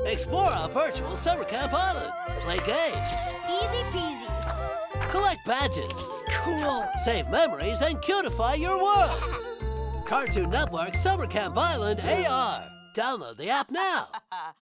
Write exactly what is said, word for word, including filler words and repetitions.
Explore our virtual summer camp island. Play games. Easy peasy. Collect badges. Cool. Save memories and cutify your world. Cartoon Network Summer Camp Island A R. Download the app now.